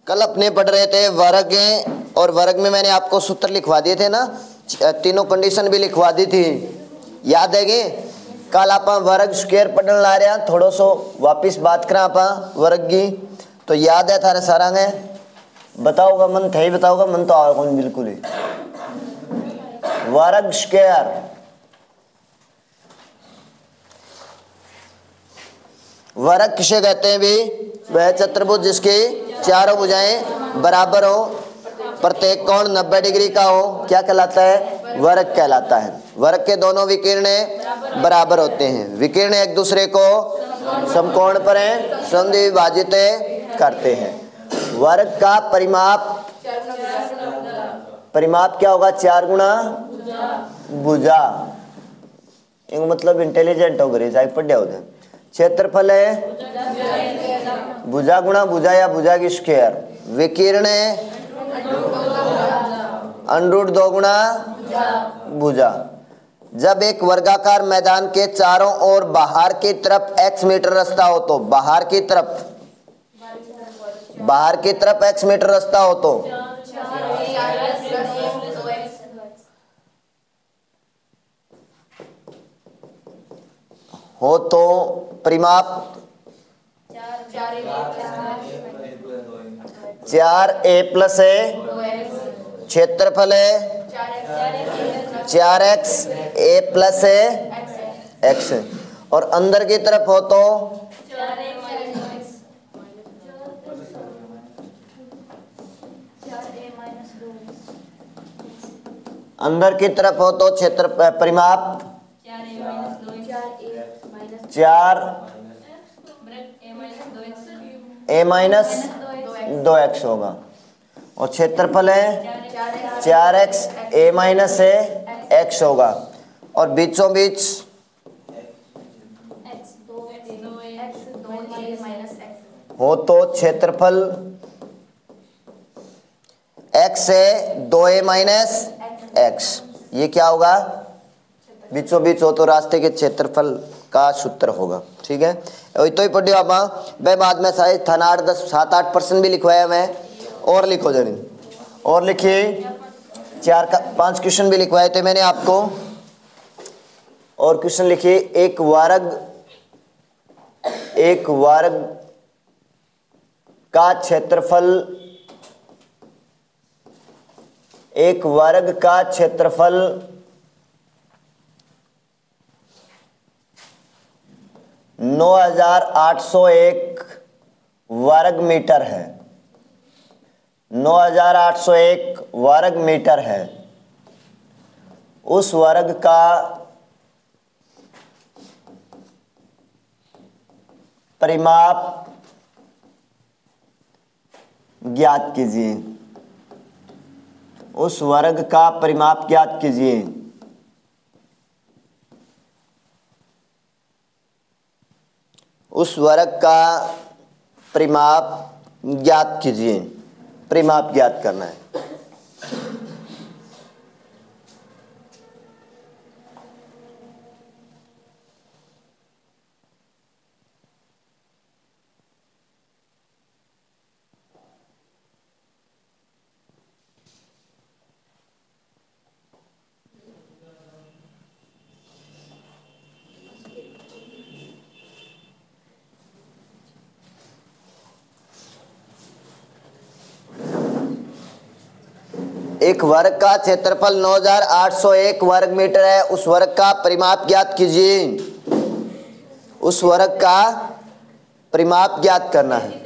कल अपने पढ़ रहे थे वर्ग, और वर्ग में मैंने आपको सूत्र लिखवा दिए थे ना, तीनों कंडीशन भी लिखवा दी थी, याद है कि कल आप वर्ग स्क्वायर पढ़ने ला रहे हैं। थोड़ा सो वापिस बात करें आप वर्ग की, तो याद है थारे सारा ने बताओगा मन थे ही बताओगा मन तो आओगा कौन बिल्कुल ही। वर्ग स्क्वायर वर्ग किसे कहते हैं भी? वह चतुर्भुज जिसकी चारों भुजाएं बराबर हो, प्रत्येक कोण 90 डिग्री का हो, क्या कहलाता है? वर्ग कहलाता है। वर्ग के दोनों विकीर्ण बराबर होते हैं। विकीर्ण एक दूसरे को समकोण पर समद्विभाजित करते हैं। वर्ग का परिमाप क्या होगा? 4 गुणा भुजा। एक मतलब इंटेलिजेंट हो गए, पढ़े होते। क्षेत्रफल है भुजा गुणा भुजा या भुजा की स्क्वायर। विकीर्ण है √2 गुणा भुजा। जब एक वर्गाकार मैदान के चारों ओर बाहर की तरफ x मीटर रास्ता हो तो बाहर की तरफ x मीटर रास्ता हो तो परिमाप 4a + a, क्षेत्रफल है 4x a + a x, और अंदर की तरफ हो तो अंदर की तरफ हो तो क्षेत्र परिमाप 4a - 2x होगा, और क्षेत्रफल है 4x a - a x होगा, और बीचों बीच हो तो क्षेत्रफल x है 2a - x। ये क्या होगा? बीचों बीच हो तो रास्ते के क्षेत्रफल का सूत्र होगा। ठीक है, वही तो ही पढ़ियो आप भाई। बाद में शायद थाना 8, 10, 7, 8% भी लिखवाया मैं, और लिखो जनी, और लिखिए 4 का 5 क्वेश्चन भी लिखवाए थे मैंने आपको, और क्वेश्चन लिखिए। एक वर्ग का क्षेत्रफल 9801 वर्ग मीटर है। 9801 वर्ग मीटर है। उस वर्ग का परिमाप ज्ञात कीजिए। उस वर्ग का परिमाप ज्ञात कीजिए। उस वर्ग का परिमाप ज्ञात कीजिए। परिमाप ज्ञात करना है। एक वर्ग का क्षेत्रफल 9801 वर्ग मीटर है। उस वर्ग का परिमाप ज्ञात कीजिए। उस वर्ग का परिमाप ज्ञात करना है।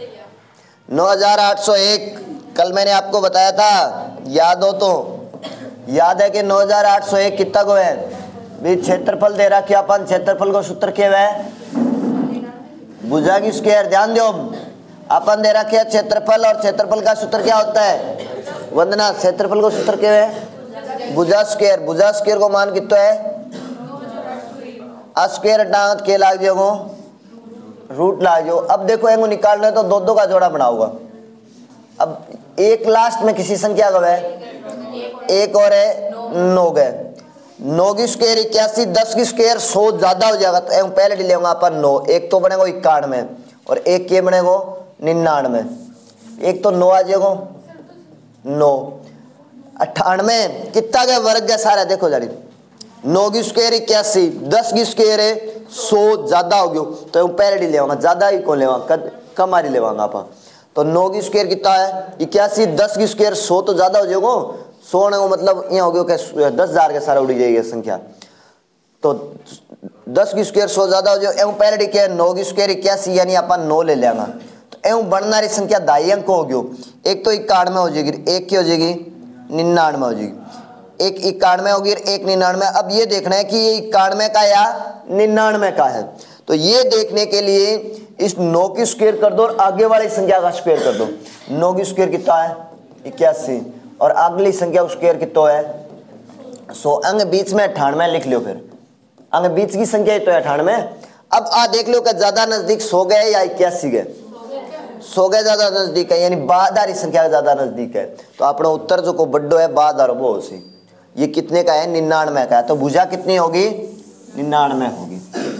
9801 कल मैंने आपको बताया था, याद हो तो? याद है कि 9801 कितना को है भी? क्षेत्रफल दे रखा अपन, क्षेत्रफल को सूत्र क्या है? भुजा की स्क्वायर। ध्यान दो, अपन दे रखे क्षेत्रफल, और क्षेत्रफल का सूत्र क्या होता है? वंदना, क्षेत्रफल को सूत्र क्या है? भुजा स्क्वायर। भुजा स्क्वायर को मान कितना है? स्क्वायर हटाओ के लाग जाओ, रूट लाग जाओ। अब देखो एंगो निकालना है तो 2 का जोड़ा बनाऊंगा। अब एक लास्ट में किसी संख्या का है, एक और है 9 गए। 9 की स्क्वायर 81, 10 की स्क्वायर 100 ज्यादा हो जाएगा, तो पहले ले लेंगे अपन 9। एक तो बनेगा 91 और एक के बनेगा 99। एक तो 9 आ जाएगा, 9 98 कितना गया वर्ग गया सारा, देखो जानी 9 की स्क्वायर 81, 10 की स्क्वायर है 100, ज्यादा हो गयो तो पहले लेवांगा, ज्यादा ही कौन लेवांगा, कम आ रही लेवांगा आप। तो 9 की स्क्वायर कितना है 81, 10 की स्क्वायर 100 तो ज्यादा हो जाएगा, 100 ने मतलब यहाँ हो गया कि 10,000 के सारा उड़ी जाएगी संख्या। तो 10 की स्क्वायर 100 ज्यादा हो जाए, पहले क्या है 9 की स्क्वायर 81 यानी अपन 9 ले लेंगे, तो एवं बननारी संख्या 2 अंक हो गयो, एक तो 91 हो जाएगी, एक की हो जाएगी 99 हो जाएगी, एक 91 होगी, एक 99। अब ये देखना है कि ये 91 का या 99 का है, तो ये देखने के लिए इस 9 की स्क्वायर कर दो और आगे वाली संख्या का स्क्वायर कर दो। 9 की स्क्वायर कितना है 81 और अगली संख्या स्क्वायर कितना है 100, अंग बीच में 98 लिख लो, फिर अंग बीच की संख्या तो 98। अब आ देख लो कि ज्यादा नजदीक 100 गए या 81 गए, 100 गए ज्यादा नजदीक है, यानी बादारी संख्या ज्यादा नजदीक है, तो अपना उत्तर जो को बड्डो है बादार वो सी, ये कितने का है 99 का है, तो भुजा कितनी होगी 99 होगी।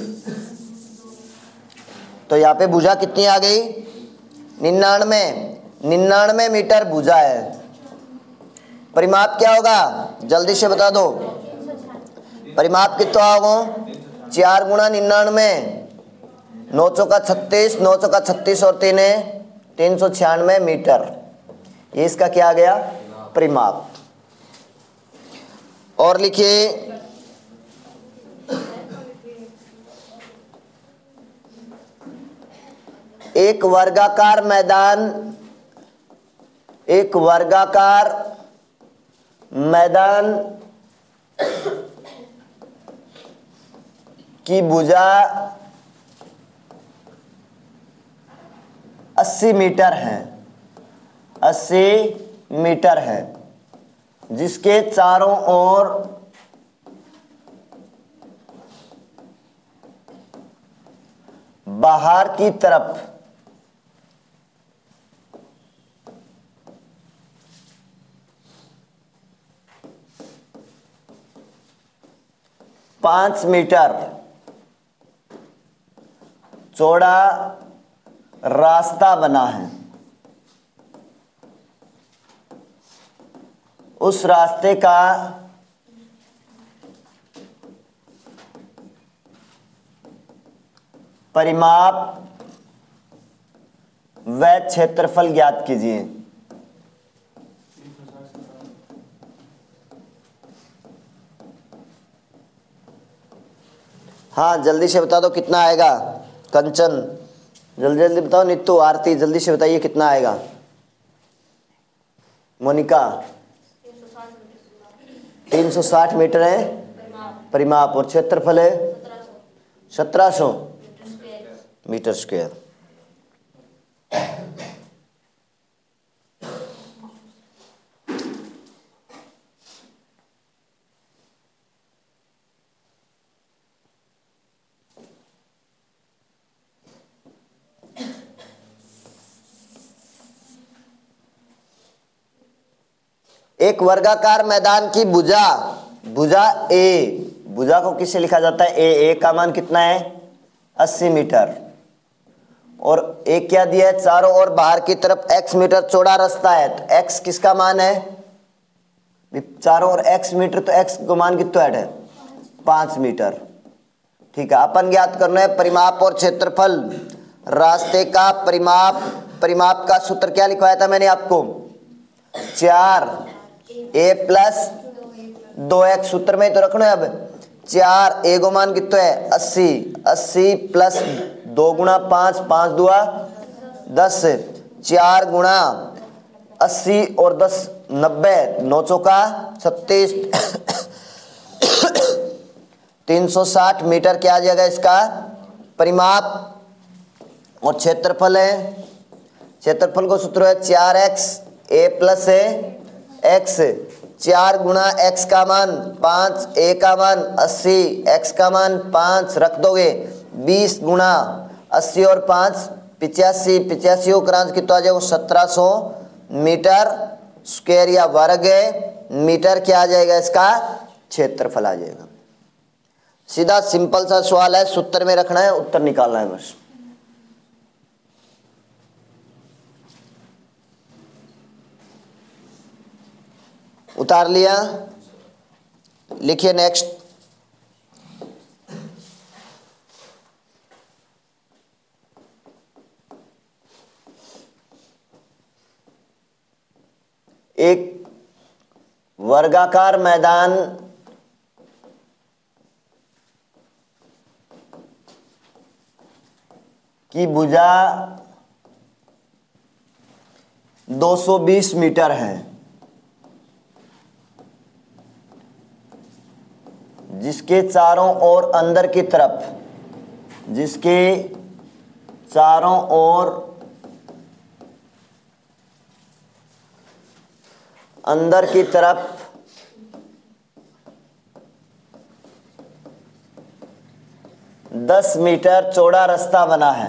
तो यहाँ पे भुजा कितनी आ गई 99 मीटर भुजा है। परिमाप क्या होगा जल्दी से बता दो, परिमाप कितना होगा 4 गुणा 99, 9 चौका 36, 9 चौका 36 और 3 396 मीटर, ये इसका क्या आ गया परिमाप। और लिखिए एक वर्गाकार मैदान की भुजा 80 मीटर है, 80 मीटर है, जिसके चारों ओर बाहर की तरफ 5 मीटर चौड़ा रास्ता बना है। उस रास्ते का परिमाप व क्षेत्रफल ज्ञात कीजिए। हाँ जल्दी से बता दो कितना आएगा, कंचन जल्दी जल्दी बताओ, नित्तू आरती जल्दी से बताइए कितना आएगा। मोनिका 360 मीटर है परिमाप और क्षेत्रफल है 1700 मीटर स्क्वायर। एक वर्गाकार मैदान की भुजा ए, भुजा को किससे लिखा जाता है ए का मान कितना है 80 मीटर, और एक क्या दिया है चारों ओर बाहर की तरफ x मीटर चौड़ा रास्ता है, तो x किसका मान है चारों ओर x मीटर, तो x का मान कितना है 5 मीटर। ठीक है, अपन ज्ञात करना है परिमाप और क्षेत्रफल। रास्ते का परिमाप का सूत्र क्या लिखवाया था मैंने आपको 4a प्लस 2x, सूत्र में तो रखना है। अब 4a को मान कितना है 80 प्लस 2 गुणा 5, 5 दुआ 10, 4 गुणा 80 और 10 90, 9 चौका 36 360 मीटर क्या आ जाएगा इसका परिमाप। और क्षेत्रफल है, क्षेत्रफल को सूत्र है 4x a प्लस x, 4 गुणा x का मान 5, a का मान 80, x का मान 5 रख दोगे 20 गुणा 80 और 5 85, 85 उपरांत कितना आ जाएगा 1700 मीटर स्क्वायर या वर्ग मीटर क्या आ जाएगा इसका क्षेत्रफल आ जाएगा। सीधा सिंपल सा सवाल है, सूत्र में रखना है, उत्तर निकालना है बस। उतार लिया, लिखिए नेक्स्ट। एक वर्गाकार मैदान की भुजा 220 मीटर है, जिसके चारों ओर अंदर की तरफ, जिसके चारों ओर अंदर की तरफ 10 मीटर चौड़ा रास्ता बना है।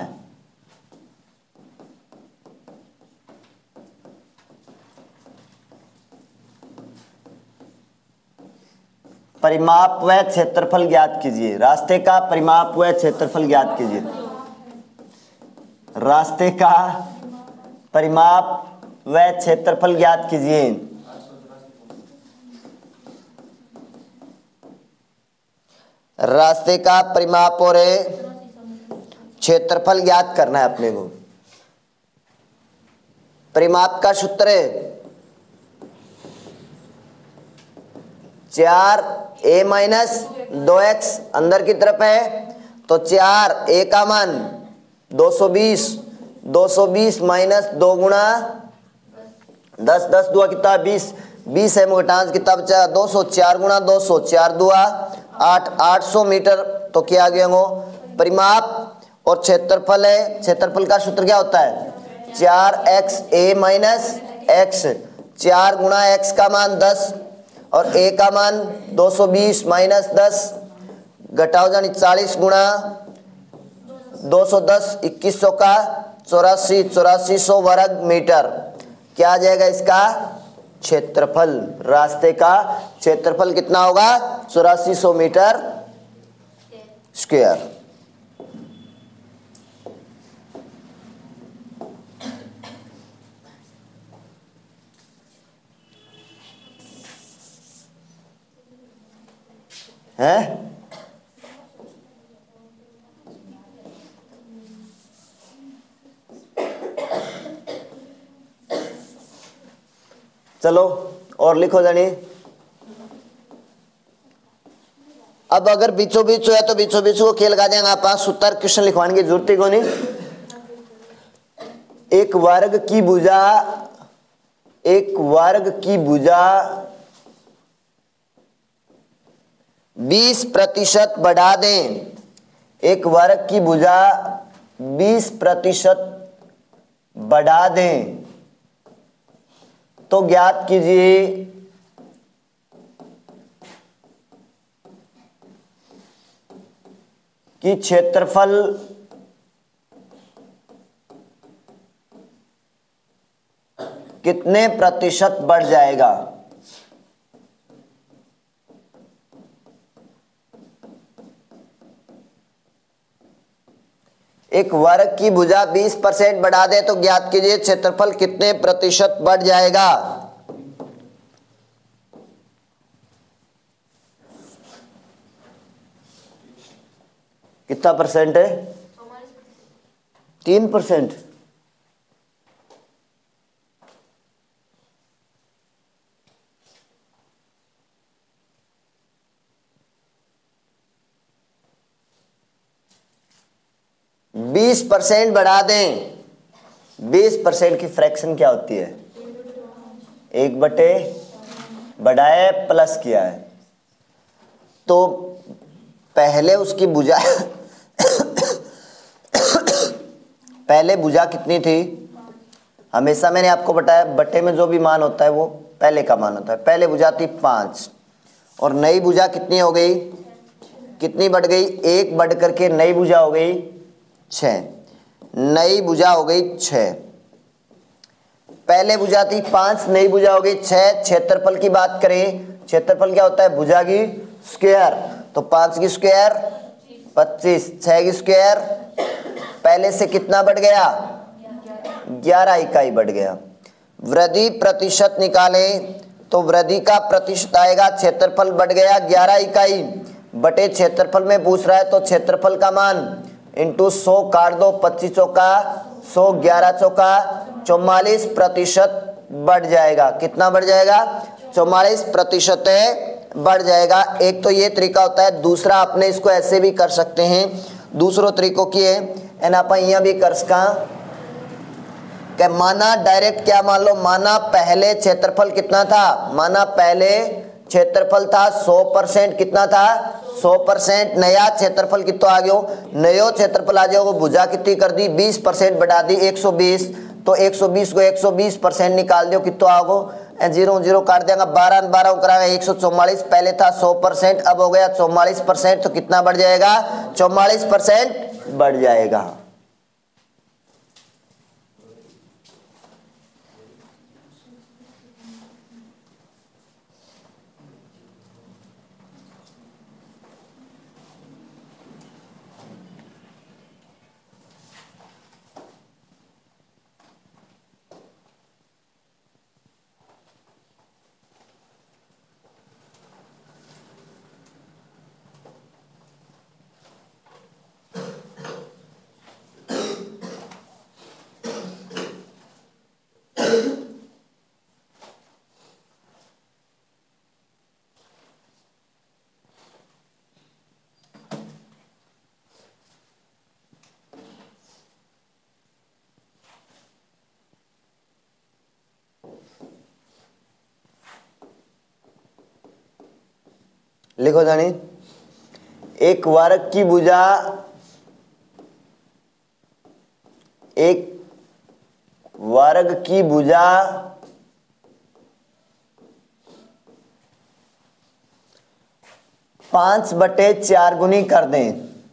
परिमाप व क्षेत्रफल ज्ञात कीजिए। रास्ते का परिमाप व क्षेत्रफल ज्ञात कीजिए। रास्ते का परिमाप व क्षेत्रफल ज्ञात कीजिए। रास्ते का परिमाप और क्षेत्रफल ज्ञात करना है अपने को। परिमाप का सूत्र है 4a माइनस 2x, अंदर की तरफ है तो 4a का मान 220, 220 माइनस 2 गुणा 10, 10 दुआ कितना 20, 20 है मुगटांस कितना बचा 200, 4 गुणा 200, 4 दुआ 8, 800 मीटर। तो क्या आ गया वो परिमाप और क्षेत्रफल है। क्षेत्रफल का सूत्र क्या होता है 4xa माइनस x, 4 गुणा x का मान 10 और a का मान 220 माइनस 10 घटाओ जानी 40 गुणा 210, 2100 का 84, 8400 वर्ग मीटर। क्या आ जाएगा इसका क्षेत्रफल। रास्ते का क्षेत्रफल कितना होगा 8400 मीटर स्क्वायर। है चलो और लिखो जानी। अब अगर बीचों बीच है तो बीचों बीच को खेल लगा देंगे आप। सूत्र क्वेश्चन लिखवाने की जरूरत ही को नहीं। एक वर्ग की भुजा, एक वर्ग की भुजा 20% बढ़ा दें। एक वर्ग की भुजा 20% बढ़ा दें तो ज्ञात कीजिए कि क्षेत्रफल कितने प्रतिशत बढ़ जाएगा। एक वर्ग की भुजा 20% बढ़ा दे तो ज्ञात कीजिए क्षेत्रफल कितने प्रतिशत बढ़ जाएगा। कितना परसेंट है 3%। बीस % बढ़ा दें। 20% की फ्रैक्शन क्या होती है 1/, बढ़ाए प्लस किया है तो पहले उसकी भुजा पहले भुजा कितनी थी। हमेशा मैंने आपको बताया बटे में जो भी मान होता है वो पहले का मान होता है। पहले भुजा थी 5 और नई भुजा कितनी हो गई, कितनी बढ़ गई 1 बढ़ करके नई भुजा हो गई 6। नई भुजा हो गई 6। पहले भुजा थी 5, नई भुजा हो गई 6। क्षेत्रफल की बात करें, क्षेत्रफल क्या होता है भुजा की स्क्वायर। तो 5 की स्क्वायर 25, 6 की स्क्वायर पहले से कितना बढ़ गया 11 इकाई बढ़ गया। वृद्धि प्रतिशत निकालें तो वृद्धि का प्रतिशत आएगा, क्षेत्रफल बढ़ गया 11 इकाई बटे क्षेत्रफल में पूछ रहा है, तो क्षेत्रफल का मान इंटू 100 काट दो, 25 चौका 100, 11 चौका 44% बढ़ जाएगा। कितना बढ़ जाएगा? 44% बढ़ जाएगा। एक तो ये तरीका होता है, दूसरा आपने इसको ऐसे भी कर सकते हैं, दूसरों तरीकों की है एंड आप यहाँ भी कर सका कि माना डायरेक्ट क्या मान लो, माना पहले क्षेत्रफल कितना था, माना पहले क्षेत्रफल था 100%, कितना था 100%, नया क्षेत्रफल कितना आ गया, नयो क्षेत्रफल आ जाओगे, भुजा कितनी कर दी 20% बढ़ा दी 120, तो 120 को 120% निकाल दो, कितना आओ 0 0 काट देगा, 12 12 कराएगा 144, पहले था 100%, अब हो गया 44%, तो कितना बढ़ जाएगा 44% बढ़ जाएगा। लिखो जानी, एक वर्ग की भुजा, एक वर्ग की भुजा 5/4 गुनी कर दें,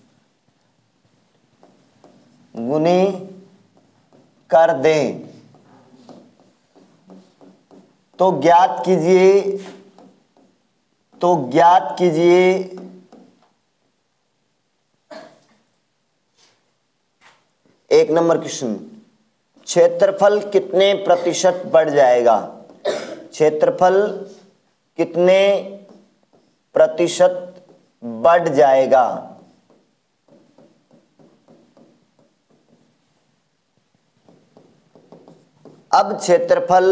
गुनी कर दें, तो ज्ञात कीजिए, तो ज्ञात कीजिए एक नंबर क्वेश्चन, क्षेत्रफल कितने प्रतिशत बढ़ जाएगा, क्षेत्रफल कितने प्रतिशत बढ़ जाएगा। अब क्षेत्रफल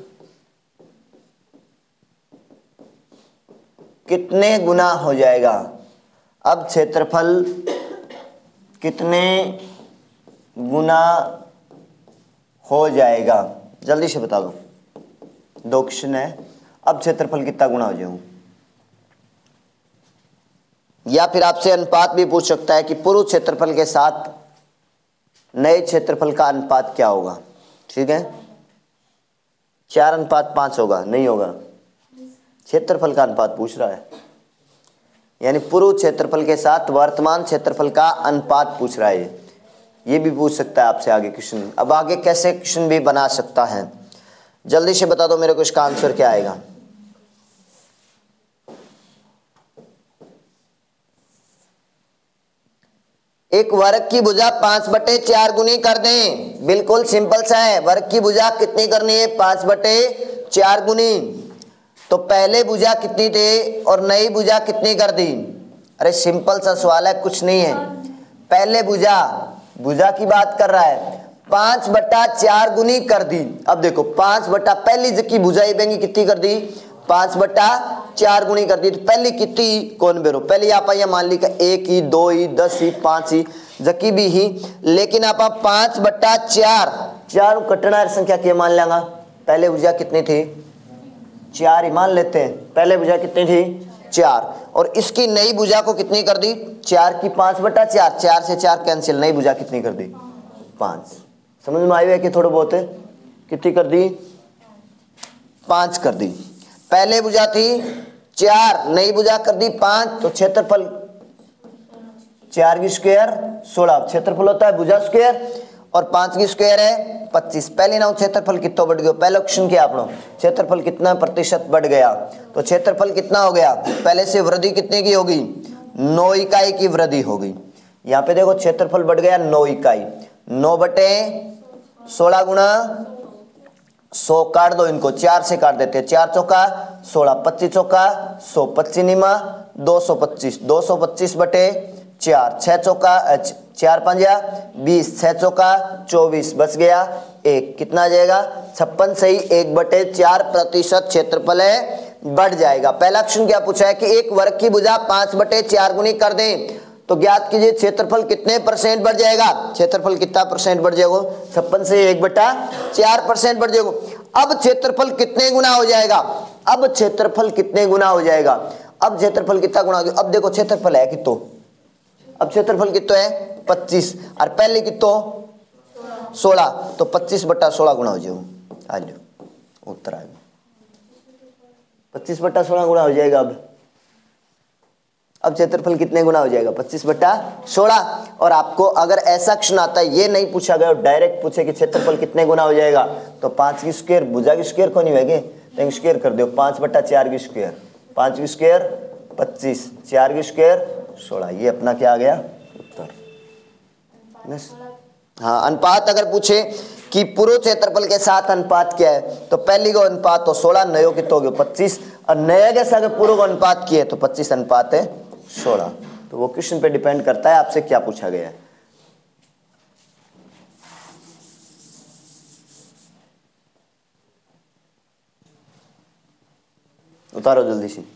कितने गुना हो जाएगा, अब क्षेत्रफल कितने गुना हो जाएगा, जल्दी से बता दो। 2 क्वेश्चन है, अब क्षेत्रफल कितना गुना हो जाएगा। या फिर आपसे अनुपात भी पूछ सकता है कि पूर्व क्षेत्रफल के साथ नए क्षेत्रफल का अनुपात क्या होगा। ठीक है, 4:5 होगा, नहीं होगा, क्षेत्रफल का अनुपात पूछ रहा है, यानी पूर्व क्षेत्रफल के साथ वर्तमान क्षेत्रफल का अनुपात पूछ रहा है। ये भी पूछ सकता है आपसे आगे क्वेश्चन। अब आगे कैसे क्वेश्चन भी बना सकता है, जल्दी से बता दो मेरे को इसका आंसर क्या आएगा। एक वर्ग की भुजा 5/4 गुनी कर दें, बिल्कुल सिंपल सा है। वर्ग की भुजा कितनी करनी है, 5/4 गुनी। तो पहले भुजा कितनी थी और नई भुजा कितनी कर दी। अरे सिंपल सा सवाल है, कुछ नहीं है। पहले भुजा, भुजा की बात कर रहा है, 5/4 गुनी कर दी। अब देखो 5 बटा पहली की भुजा ये बेंगी कितनी कर दी, 5/4 गुनी कर दी। तो पहली कितनी कौन बेरो, पहले आप यहाँ मान ली 1 ही 2 ही 10 ही 5 ही जकी भी ही, लेकिन आप 5/4 कटना संख्या क्या मान लेंगा। पहले भुजा कितनी थी, 4 ही मान लेते हैं। पहले भुजा कितनी थी, 4, और इसकी नई भुजा को कितनी कर दी, 4 की 5/4, 4 से 4 कैंसिल, नई भुजा कितनी कर दी, 5। समझ में आई है कि थोड़ा बहुत कितनी कर दी, 5 कर दी। पहले भुजा थी 4, नई भुजा कर दी 5, तो क्षेत्रफल 4 की स्क्वायर 16 क्षेत्रफल होता है भुजा स्क्वायर, और 5 की स्क्वायर है 25। पहले ना क्षेत्रफल कितना बढ़ गया, पहला क्वेश्चन क्या आपको, क्षेत्रफल कितना प्रतिशत बढ़ गया। तो क्षेत्रफल कितना हो गया, पहले से वृद्धि कितने की होगी, 9 इकाई की वृद्धि होगी। यहाँ पे देखो क्षेत्रफल बढ़ गया 9 इकाई, 9/16 गुणा 100 काट दो इनको, 4 से काट देते हैं, 4 चौका 16, 25 चौका 100, 25 निमा 225, 225 बटे 4, 6 चौका 4 पंजा 20, 6 चौका 24, बच गया 1, कितना आ जाएगा 56 से ही 1/4% क्षेत्रफल है, बढ़ जाएगा। पहला क्वेश्चन क्या पूछा है कि एक वर्ग की भुजा 5/4 गुनी कर दें तो ज्ञात कीजिए क्षेत्रफल कितने % बढ़ जाएगा। क्षेत्रफल कितना % बढ़ जाएगा, 56 से 1/4% बढ़ जाएगा। अब क्षेत्रफल कितने गुना हो जाएगा, अब क्षेत्रफल कितने गुना हो जाएगा, अब क्षेत्रफल कितना गुना हो जाएगा। अब देखो क्षेत्रफल है कितो, अब क्षेत्रफल कितना है 25 और पहले कितो 16, तो 25/16 गुना हो जाएगा। आ लो उत्तर आ गया, 25/16 गुना हो जाएगा। अब क्षेत्रफल कितने गुना हो जाएगा 25/16। और आपको अगर ऐसा क्वेश्चन आता है, ये नहीं पूछा गया, डायरेक्ट पूछे कि क्षेत्रफल कितने गुना हो जाएगा, तो 5 की स्क्वायर भुजा की स्क्वायर को नहीं होगी तो स्क्वायर कर दो, 5/4 की स्क्वायर, 5 की स्क्वायर 25, 4 की स्क्वायर 16, ये अपना क्या आ गया उत्तर। हाँ, अनुपात अगर पूछे कि पूर्व क्षेत्रफल के साथ अनुपात क्या है, तो पहली को अनुपात तो 16, नयो कितना हो गया 25, और नया के साथ पूर्व को अनुपात किए तो 25 अनुपात है 16। तो वो क्वेश्चन पे डिपेंड करता है आपसे क्या पूछा गया है। उतारो जल्दी से।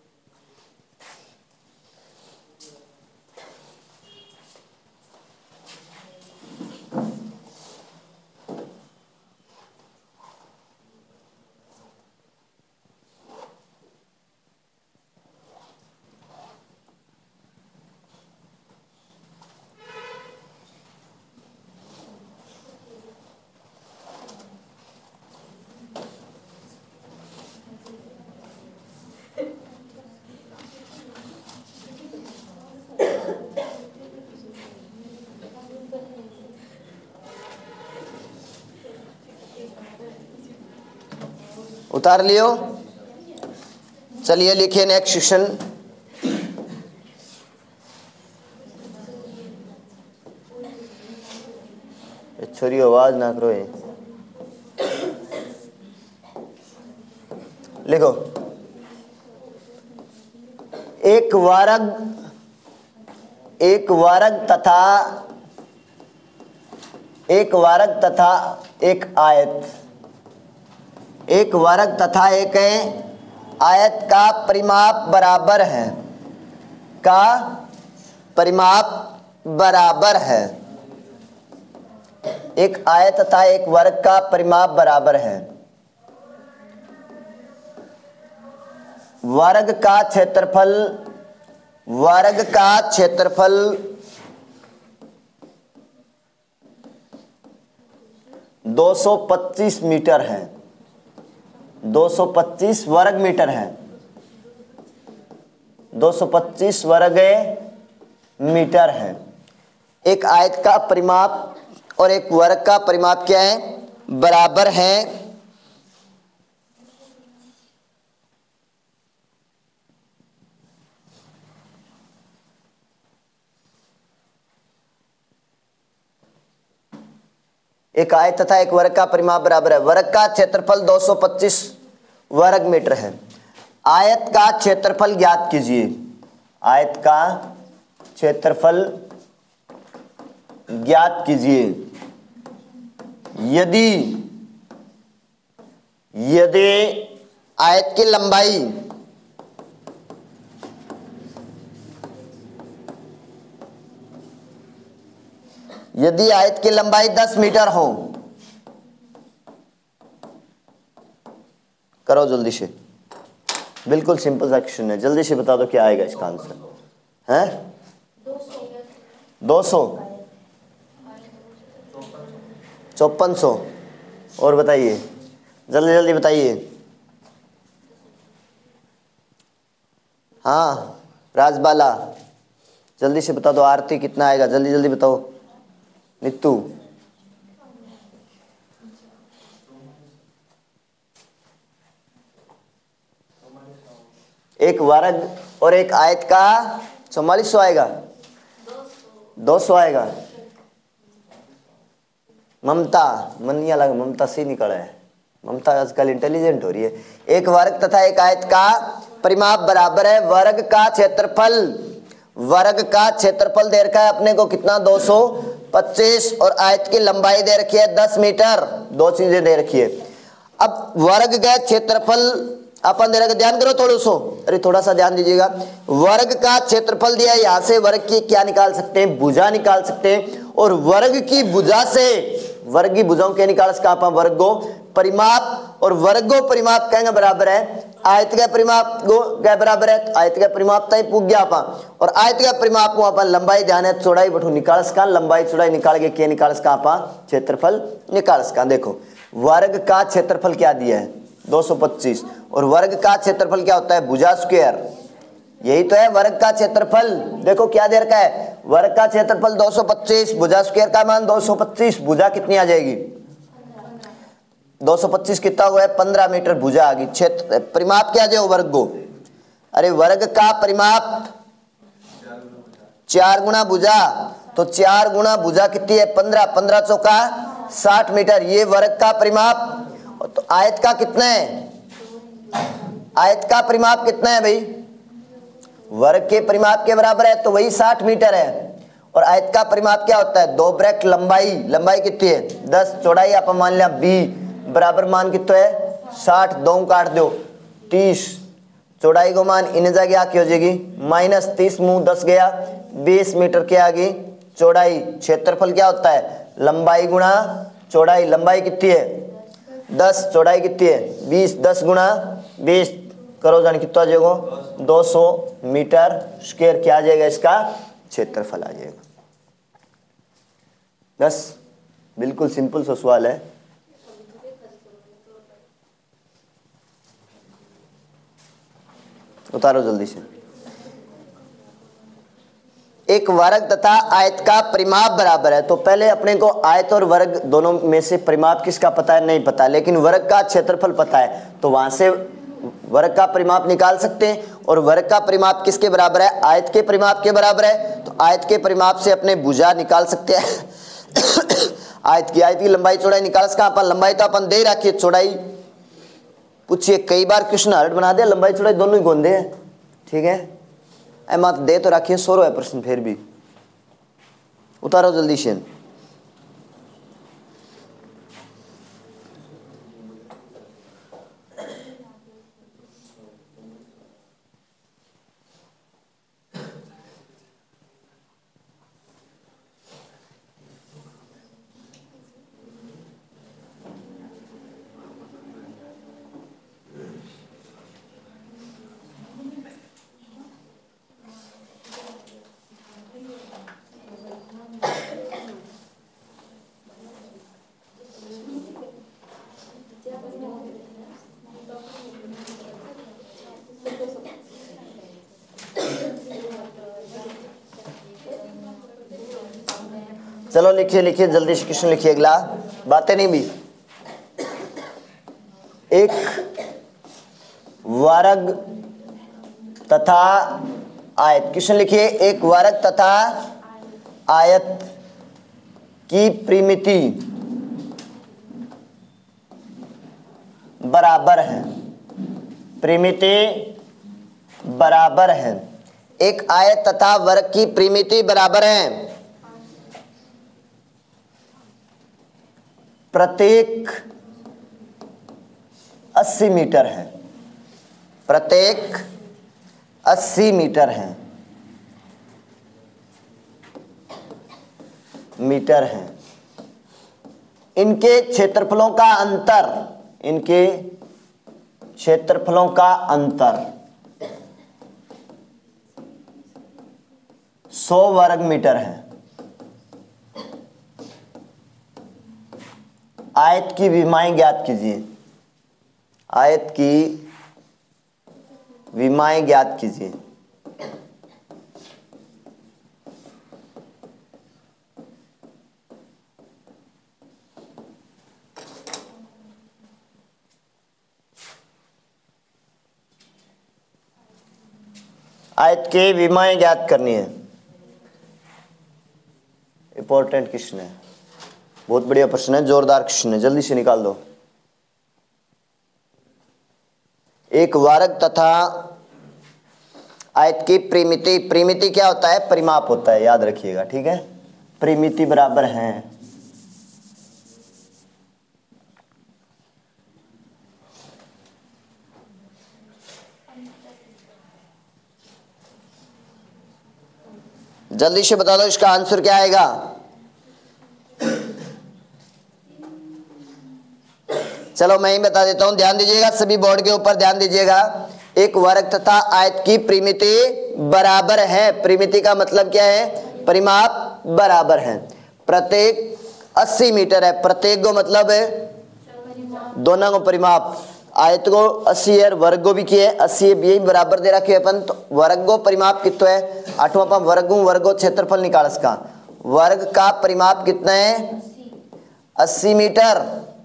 उतार लियो, चलिए लिखिए नेक्स्ट क्वेश्चन। छोरी आवाज ना करो, लिखो एक वर्ग तथा एक आयत, एक वर्ग तथा एक आयत का परिमाप बराबर है, का परिमाप बराबर है। एक आयत तथा एक वर्ग का परिमाप बराबर है। वर्ग का क्षेत्रफल 225 मीटर है, 225 वर्ग मीटर है, 225 वर्ग मीटर है। एक आयत का परिमाप और एक वर्ग का परिमाप क्या है, बराबर है। एक आयत तथा एक वर्ग का परिमाप बराबर है। वर्ग का क्षेत्रफल 225 वर्ग मीटर है। आयत का क्षेत्रफल ज्ञात कीजिए। आयत का क्षेत्रफल ज्ञात कीजिए। यदि आयत की लंबाई यदि आयत की लंबाई 10 मीटर हो, करो जल्दी से, बिल्कुल सिंपल सा क्वेश्चन है, जल्दी से बता दो क्या आएगा इसका आंसर है। 200 5400 और बताइए, जल्दी जल्दी बताइए। हाँ राजबाला जल्दी से बता दो। आरती कितना आएगा, जल्दी जल्दी बताओ। नित्तू एक वर्ग और एक आयत का 4400 आएगा, 200 आएगा। ममता मनिया लगा, ममता से निकला है, ममता आजकल इंटेलिजेंट हो रही है। एक वर्ग तथा एक आयत का परिमाप बराबर है वर्ग का क्षेत्रफल। वर्ग का क्षेत्रफल दे रखा है अपने को कितना 225 और आयत की लंबाई दे रखी है 10 मीटर। दो चीजें दे रखी है। अब वर्ग का क्षेत्रफल अपन दे रखा, ध्यान करो थोड़ा सो, अरे थोड़ा सा ध्यान दीजिएगा। वर्ग का क्षेत्रफल दिया, यहां से वर्ग की क्या निकाल सकते हैं, भुजा निकाल सकते हैं। और वर्ग की भुजा से वर्ग की भुजाओं के निकाल सका आप वर्गो परिमाप, और वर्गो परिमाप कहेंगे बराबर है आयत का परिमाप गो क्या बराबर है, आयत का परिमाप तय पूग गया आपा। और आयत का परिमाप को अपन लंबाई ध्यान है चौड़ाई बठू निकाल सका, लंबाई चौड़ाई निकाल के क्या निकाल सका आपा, क्षेत्रफल निकाल सका। देखो वर्ग का क्षेत्रफल क्या दिया है 225 और वर्ग का क्षेत्रफल क्या होता है भुजा स्क्वायर, यही तो है वर्ग का क्षेत्रफल। देखो क्या दे रखा है, वर्ग का क्षेत्रफल 225, भुजा स्क्वायर का मान 225, भुजा कितनी आ जाएगी 225 कितना हुआ है 15 मीटर भुजा आ गई। क्षेत्र परिमाप क्या जाए वर्ग को, अरे वर्ग का परिमाप 4 गुना भुजा, तो 4 गुना भुजा कितनी है 15, 15 चौका 60 मीटर, ये वर्ग का परिमाप। तो आयत का कितना है, आयत का परिमाप कितना है भाई, वर्ग के परिमाप के बराबर है तो वही 60 मीटर है। और आयत का परिमाप क्या होता है 2 ब्रैकेट लंबाई, लंबाई कितनी है 10, चौड़ाई आप मान लिया b बराबर मान कितना है 60, 2 काट दो 30, चौड़ाई को मान इन जगह क्या हो जाएगी -30 मुंह 10 गया 20 मीटर के आगे चौड़ाई। क्षेत्रफल क्या होता है लंबाई गुणा चौड़ाई, लंबाई कितनी है 10, चौड़ाई कितनी है 20, 10 गुणा 20 करो जान कितना आ जाएगा 200 मीटर स्क्वायर क्या आ जाएगा इसका क्षेत्रफल आ जाएगा। बस बिल्कुल सिंपल सा सवाल है। उतारो जल्दी से। एक वर्ग तथा आयत का परिमाप बराबर है, तो पहले अपने को आयत और वर्ग दोनों में से परिमाप किसका पता है नहीं पता, लेकिन वर्ग का क्षेत्रफल पता है तो वहां से वर्ग का परिमाप निकाल सकते हैं। और वर्ग का परिमाप किसके बराबर है आयत के परिमाप के बराबर है, तो आयत के परिमाप से अपने भुजा निकाल सकते हैं आयत की लंबाई चौड़ाई निकाल सका अपन, लंबाई तो अपन दे रखी है, चौड़ाई पूछिए कई बार क्वेश्चन हार्ड बना दिया, लंबाई चौड़ाई दोनों ही गोंदे हैं ठीक है, मत दे तो रखिए 100 है प्रश्न फिर भी। उतारो जल्दी से। चलो लिखिए लिखिए जल्दी से क्वेश्चन लिखिए अगला, बातें नहीं भी। एक वर्ग तथा आयत, क्वेश्चन लिखिए एक वर्ग तथा आयत की परिमिति बराबर है, परिमिति बराबर है। एक आयत तथा वर्ग की परिमिति बराबर है, प्रत्येक 80 मीटर है, प्रत्येक 80 मीटर है, मीटर है। इनके क्षेत्रफलों का अंतर, इनके क्षेत्रफलों का अंतर 100 वर्ग मीटर है। आयत की विमाएं ज्ञात कीजिए, आयत की विमाएं ज्ञात कीजिए। आयत के विमाएं ज्ञात करनी है, इंपॉर्टेंट क्वेश्चन है, बहुत बढ़िया प्रश्न है, जोरदार क्वेश्चन है, जल्दी से निकाल दो। एक वर्ग तथा आयत की परिमिति, परिमिति क्या होता है? परिमाप होता है, याद रखिएगा, ठीक है। परिमिति बराबर है जल्दी से बता दो इसका आंसर क्या आएगा। चलो मैं ही बता देता हूं, ध्यान दीजिएगा, सभी बोर्ड के ऊपर ध्यान दीजिएगा। एक वर्ग तथा आयत की परिमिति बराबर है। परिमिति का मतलब क्या है? परिमाप बराबर है। प्रत्येक 80 मीटर है, प्रत्येक को मतलब है दोनों को परिमाप। आयत को 80 है, वर्ग को भी किए 80 है, यही बराबर दे रखे अपन। तो वर्ग को परिमाप कितना है? 8वां पा वर्ग को क्षेत्रफल निकाल इसका। वर्ग का परिमाप कितना है? 80 मीटर।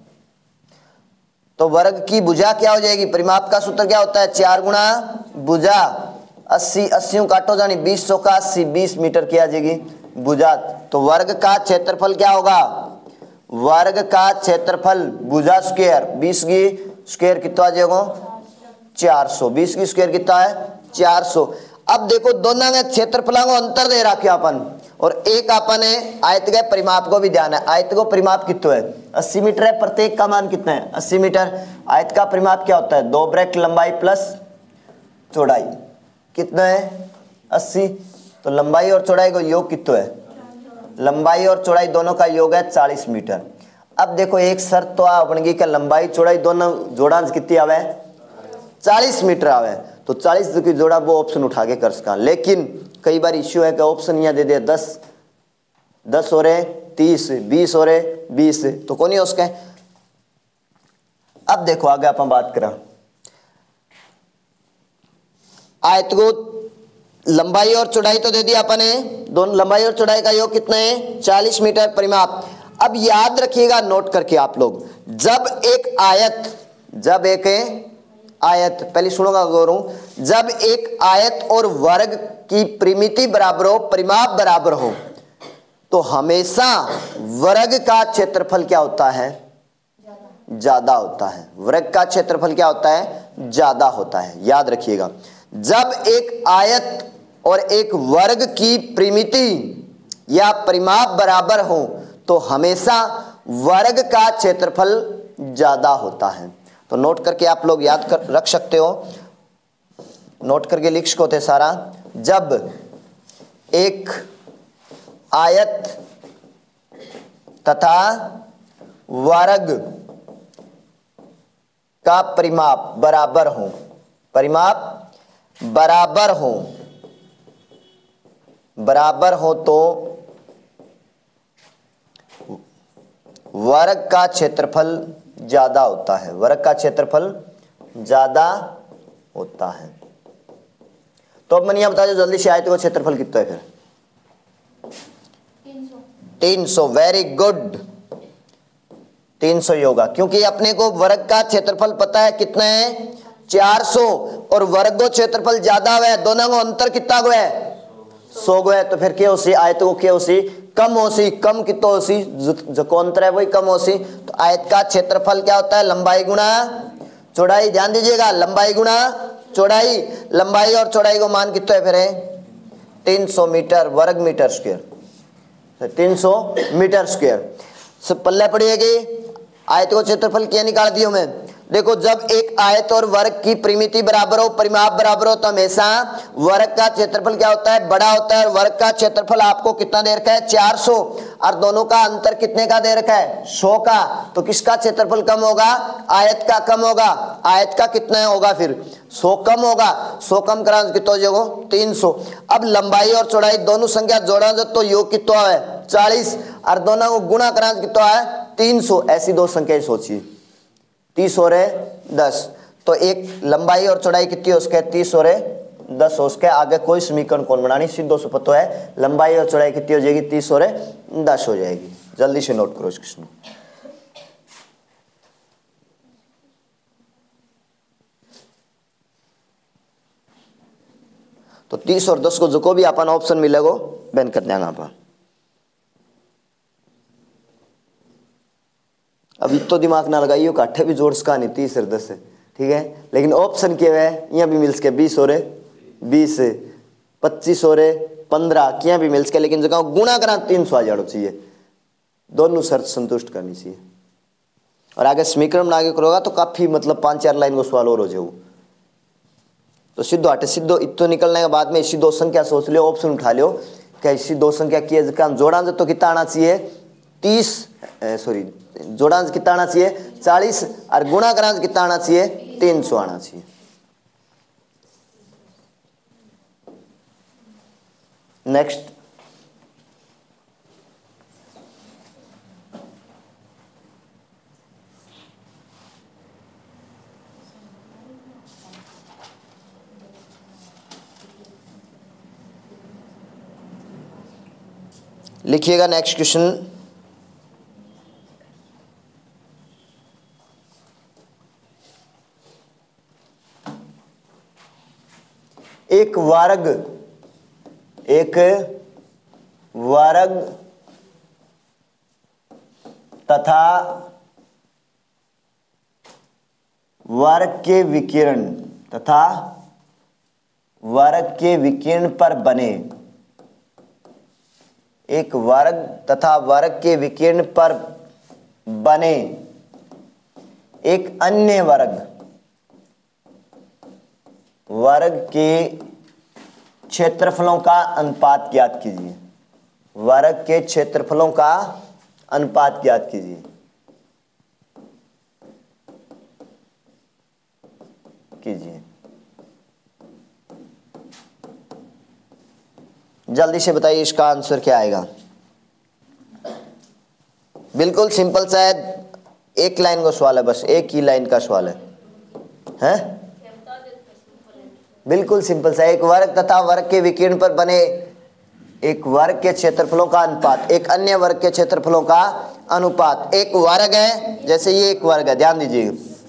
तो वर्ग की भुजा क्या हो जाएगी? परिमाप का सूत्र क्या होता है? 4 गुणा भुजा। 80 80 काटो जानी 20 का 80 20 मीटर की आ जाएगी भुजा। तो वर्ग का क्षेत्रफल क्या होगा? वर्ग का क्षेत्रफल भुजा स्क्वायर 20 की स्क्वायर कितना आ जाएगा? 400। 20 की स्क्वायर कितना है? 400। अब देखो दोनों में क्षेत्रफलों को अंतर दे रखे अपन, और एक अपन है आयत के परिमाप को भी ध्यान है। आयत को परिमाप कितना है? 80 मीटर है, प्रत्येक का मान कितना है? 80 मीटर। आयत का परिमाप क्या होता है? 2 ब्रैकेट लंबाई प्लस चौड़ाई कितना है? 80। तो लंबाई और चौड़ाई को योग कितना है? लंबाई और चौड़ाई दोनों का योग है 40 मीटर। अब देखो एक शर्त तो आ बन गई कि लंबाई चौड़ाई दोनों जोड़ा कितनी आवे? 40 मीटर आवे। तो 40 की जोड़ा वो ऑप्शन उठा के कर सका। लेकिन कई बार इश्यू है कि ऑप्शन यहाँ दे दे 10 हो रहे 30, 20 हो रहे 20, तो कौन ही हो उसके। अब देखो आगे अपन बात करें। आयत को लंबाई और चौड़ाई तो दे दिया अपन ने, दोनों लंबाई और चौड़ाई का योग कितना है? 40 मीटर परिमाप। अब याद रखिएगा नोट करके आप लोग, जब एक आयत पहले सुनोगा गौरव, जब एक आयत और वर्ग की परिमिति बराबर हो, परिमाप बराबर हो, तो हमेशा वर्ग का क्षेत्रफल क्या होता है? ज्यादा होता है। वर्ग का क्षेत्रफल क्या होता है? ज्यादा होता है, याद रखिएगा। जब एक आयत और एक वर्ग की परिमिति या परिमाप बराबर हो तो हमेशा वर्ग का क्षेत्रफल ज्यादा होता है। तो नोट करके आप लोग याद कर रख सकते हो, नोट करके लिख सकते सारा। जब एक आयत तथा वर्ग का परिमाप बराबर हो, परिमाप बराबर हो तो वर्ग का क्षेत्रफल ज्यादा होता है। वर्ग का क्षेत्रफल ज्यादा होता है। तो अब मनिया बता दो जल्दी से, आयत का क्षेत्रफल कितना है? फिर 300। वेरी गुड, 300 ही होगा, क्योंकि अपने को वर्ग का क्षेत्रफल पता है कितना है? 400, और वर्ग को क्षेत्रफल ज्यादा है, दोनों को अंतर कितना को है? 100 को है। तो फिर क्या हो सी? आयत को क्या हो सी? कम हो सी। कम कितना हो सी? जो अंतर है वही कम हो सी। तो आयत का क्षेत्रफल क्या होता है? लंबाई गुणा चौड़ाई। ध्यान दीजिएगा, लंबाई गुणा चौड़ाई। लंबाई और चौड़ाई को मान कितना है? फिर है 300 मीटर वर्ग मीटर स्क्वायर। 300 metre square. सब पल्ले पड़ेगी। आयत को क्षेत्रफल क्या निकाल दियो मैं? देखो, जब एक आयत और वर्ग की परिमिति बराबर हो, परिमाप बराबर हो, तो हमेशा वर्ग का क्षेत्रफल क्या होता है? बड़ा होता है। और वर्ग का क्षेत्रफल आपको कितना दे रखा है? 400, और दोनों का अंतर कितने का दे रखा है? 100 का। तो किसका क्षेत्रफल कम होगा? आयत का कम होगा। आयत का कितना होगा? फिर 100 कम होगा। 100 कम करा कितना हो जाएगा? 300। अब लंबाई और चौड़ाई दोनों संख्या जोड़ा तो योग कितना है? 40, और दोनों को गुणा करा कितना है? 300। ऐसी दो संख्याएं सोचिए, 30 और 10। तो एक लंबाई और चौड़ाई कितनी हो उसके? 30 और 10 हो उसके। आगे कोई समीकरण कौन बनानी? सीधो से पता है लंबाई और चौड़ाई कितनी हो जाएगी? 30 और 10 हो जाएगी। जल्दी से नोट करो इसको। तो 30 और 10 को जो भी अपन ऑप्शन मिलेगा बैन कर देना अपन। अब तो दिमाग ना लगाइयो, काठे भी जोड़ सका नहीं 30 और 10 है, ठीक है। लेकिन ऑप्शन क्या है, यहाँ भी मिल सके 20 हो रहे 20, 25 हो रहे 15, क्या भी मिल सके, लेकिन जगह गुणा करा 300 आ जाना चाहिए, दोनों शर्त संतुष्ट करनी चाहिए। और आगे समीकरण आगे करोगा तो काफी मतलब 5-4 लाइन को सवाल और हो जाओ। तो सीधो हटे सीधो इतो निकलने के बाद में इसी दो संख्या सोच लियो, ऑप्शन उठा लियो क्या इसी दो संख्या की जोड़ा तो कितना आना चाहिए 30, सॉरी जोड़ा कितना आना चाहिए 40 और गुणा करा कितना आना चाहिए 300 आना चाहिए। नेक्स्ट लिखिएगा नेक्स्ट क्वेश्चन। एक वर्ग तथा वर्ग के विकिरण पर बने, एक वर्ग तथा वर्ग के विकिरण पर बने एक अन्य वर्ग के क्षेत्रफलों का अनुपात ज्ञात कीजिए। वर्ग के क्षेत्रफलों का अनुपात ज्ञात कीजिए। जल्दी से बताइए इसका आंसर क्या आएगा। बिल्कुल सिंपल सा है, एक लाइन का सवाल है, बस एक ही लाइन का सवाल है, हैं? बिल्कुल सिंपल सा, एक वर्ग तथा वर्ग के विकिरण पर बने एक वर्ग के क्षेत्रफलों का अनुपात एक अन्य वर्ग के क्षेत्रफलों का अनुपात। एक वर्ग है, जैसे ये एक वर्ग है, ध्यान दीजिए,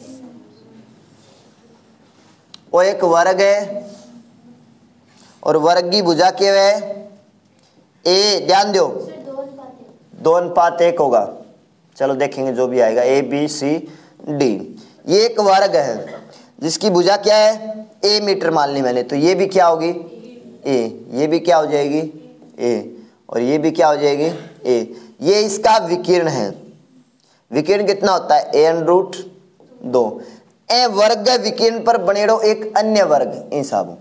वो एक वर्ग है और वर्ग की भुजा क्या है ए, ध्यान दो 2:1 होगा। चलो देखेंगे जो भी आएगा, ABCD। ये एक वर्ग है जिसकी भुजा क्या है ए मीटर मान ली मैंने, तो ये भी क्या होगी ए, ये भी क्या हो जाएगी ए, और ये भी क्या हो जाएगी ए। ये इसका विकिरण है। विकिरण कितना होता है a√2। ए वर्ग विकिरण पर बनेड़ो एक अन्य वर्ग इन साबों।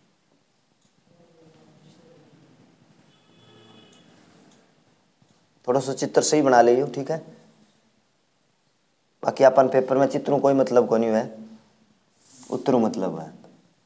थोड़ा सा चित्र सही बना लियो, ठीक है। बाकी अपन पेपर में चित्रों कोई मतलब को नहीं है, उत्तरों मतलब है।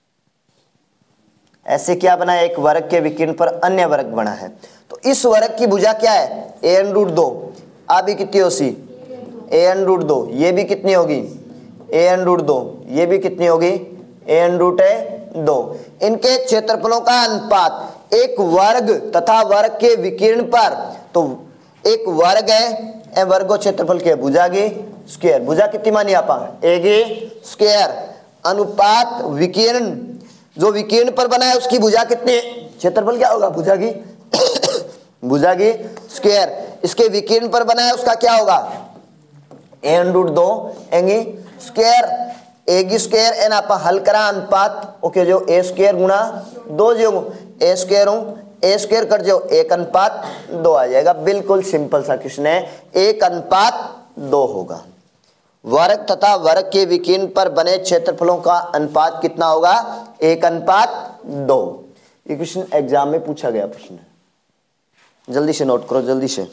ऐसे क्या बना है, एक वर्ग के विकिरण पर अन्य वर्ग बना है। तो इस वर्ग की भुजा क्या है a√2। आ भी कितनी होगी a√2, ये भी कितनी होगी a√2, ये भी कितनी होगी a√2। इनके क्षेत्रफलों का अनुपात एक वर्ग तथा वर्ग के विकिरण पर, तो एक वर्ग है वर्ग को क्षेत्रफल के भुजा की स्क्वायर, भुजा कितनी मानी आपा a स्क्वायर अनुपात विकिरण, जो विकिरण पर बना है उसकी भुजा कितनी, क्षेत्रफल क्या होगा भुजा की भुजा की स्क्वायर। इसके विकिरण पर बना है उसका क्या होगा a√2 एंगी स्क्वायर, एगी स्क्वायर एन आप हल करा अनुपात ओके, जो a स्क्वायर गुणा 2 जो a स्क्वायर हूं a स्क्वायर कर जो 1:2 आ जाएगा। बिल्कुल सिंपल सा क्वेश्चन है, 1:2 होगा। वर्ग तथा वर्ग के विकिरण पर बने क्षेत्रफलों का अनुपात कितना होगा 1:2। ये क्वेश्चन एग्जाम में पूछा गया प्रश्न है, जल्दी से नोट करो जल्दी से।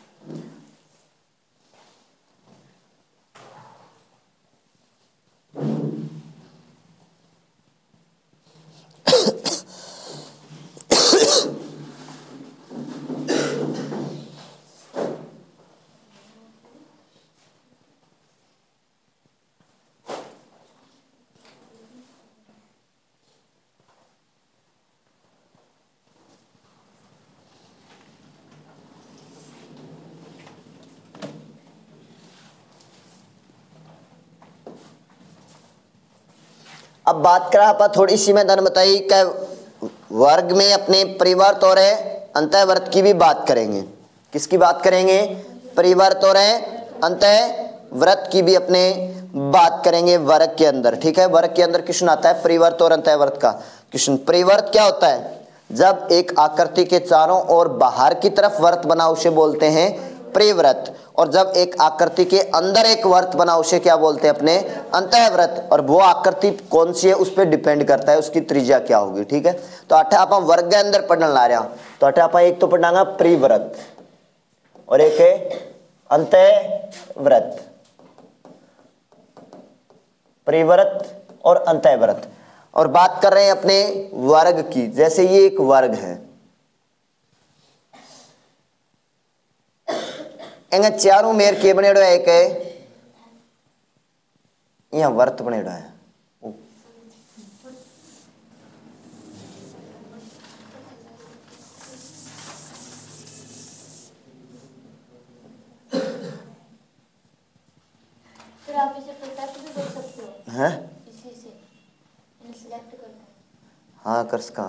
अब बात करा आप थोड़ी सी मैंने बताई कि वर्ग में अपने परिवर्त और अंतःवर्त की भी बात करेंगे। किसकी बात करेंगे परिवर्त और अंतःव्रत की भी अपने बात करेंगे वर्ग के अंदर। ठीक है, वर्ग के अंदर क्वेश्चन आता है परिवर्त और अंतःवर्त का क्वेश्चन। परिवर्त क्या होता है? जब एक आकृति के चारों ओर बाहर की तरफ वर्त बना उसे बोलते हैं परिव्रत, और जब एक आकृति के अंदर एक वर्त बना उसे क्या बोलते हैं अपने अंतःव्रत। और वो आकृति कौन सी है उस पर डिपेंड करता है उसकी त्रिज्या क्या होगी। ठीक है, तो अठा आप वर्ग के अंदर पढ़ने ला रहे हैं, तो अठा आप एक तो पढ़ांगा परिव्रत और एक है अंतःव्रत। परिव्रत और अंतःव्रत, और बात कर रहे हैं अपने वर्ग की। जैसे ये एक वर्ग है, एंगे चारों मेर के बनेड़ो है, एक है यहाँ वर्त बनेड़ो है। फिर आप इसे प्रोटेक्ट भी कर सकते हो हैं? इसी से सिलेक्ट करना। हाँ कर सका।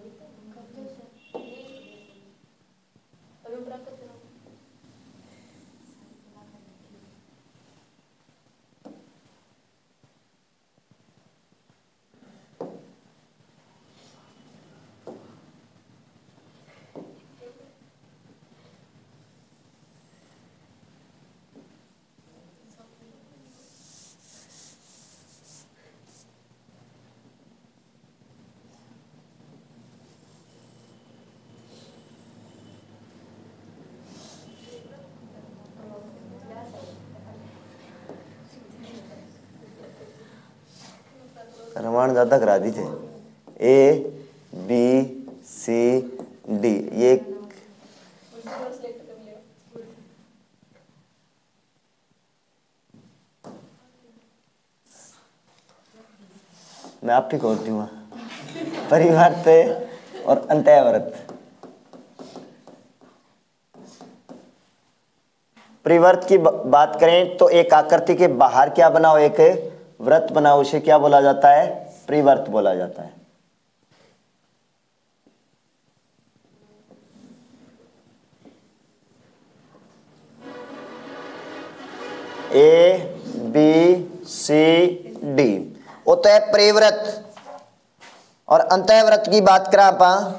रमान ज्यादा करा दी थे। ए बी सी डी, ये मैं आप ठीक होती हूँ। परिवर्त और अंतःव्रत। परिवर्त की बात करें तो एक आकृति के बाहर क्या बनाओ, एक व्रत बनाओ, उसे क्या बोला जाता है? परिवर्त बोला जाता है। ए बी सी डी वो तो है परिव्रत। और अंतःव्रत की बात करा आप,